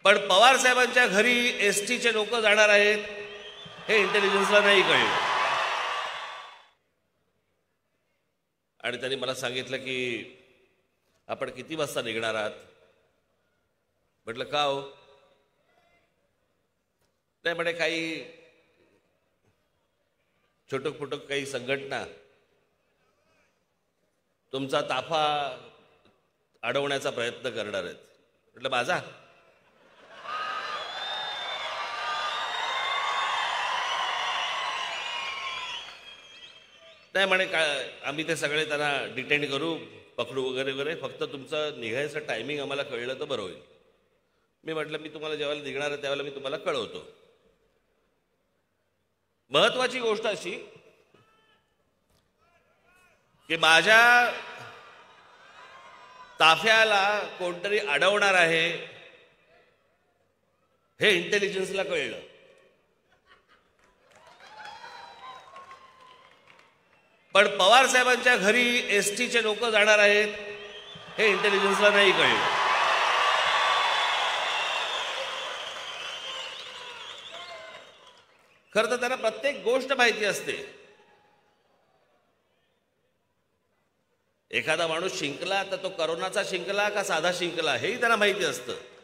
पण पवार साहेबांच्या घरी एसटीचे लोक जाणार आहेत हे इंटेलिजन्सला नाही कळलं. आणि त्यांनी मला सांगितलं की आपण किती वाजता निघणार आहात. म्हटलं का हो. नाही म्हणे काही छोटक फोटक काही संघटना तुमचा ताफा अडवण्याचा प्रयत्न करणार आहेत. म्हटलं माझा. नाही म्हणे काय आम्ही ते सगळे त्यांना डिटेन करू, पकडू वगैरे वगैरे, फक्त तुमचं निघायचं टायमिंग आम्हाला कळलं तर बरं होईल. मी म्हटलं मी तुम्हाला जेव्हा निघणार आहे त्यावेळेला मी तुम्हाला कळवतो. महत्वाची गोष्ट अशी की माझ्या ताफ्याला कोणतरी अडवणार आहे हे इंटेलिजन्सला कळलं. पण पवार साहेबांच्या घरी एसटीचे लोक जाणार आहेत हे इंटेलिजन्सला नाही कळलं. खरं तर त्यांना प्रत्येक गोष्ट माहिती असते. एखादा माणूस शिंकला तर तो करोनाचा शिंकला का साधा शिंकला हेही त्यांना माहिती असतं.